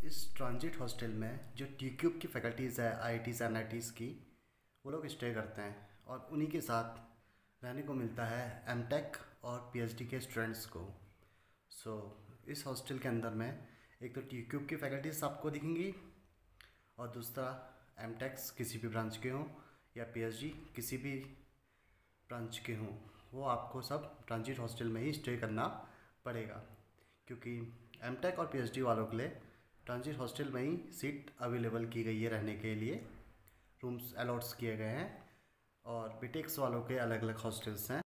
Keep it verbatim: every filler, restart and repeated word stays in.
इस transit hostel में जो टी क्यूब की फैकल्टीज़ है, I I Ts N I Ts की, वो लोग स्टे करते हैं और उन्हीं के साथ रहने को मिलता है एम टेक और पी एच डी के स्टूडेंट्स को। सो so, इस हॉस्टल के अंदर में एक तो टी क्यूब की फैकल्टीज आपको दिखेंगी और दूसरा एम टेक्स किसी भी ब्रांच के हों या पी एच डी किसी भी ब्रांच के हों, वो आपको सब ट्रांजिट हॉस्टल में ही स्टे करना पड़ेगा, क्योंकि एम टेक और पी एच डी वालों के लिए ट्रांजिट हॉस्टल में ही सीट अवेलेबल की गई है रहने के लिए, रूम्स अलॉट्स किए गए हैं। और बीटेक्स वालों के अलग अलग हॉस्टल्स हैं।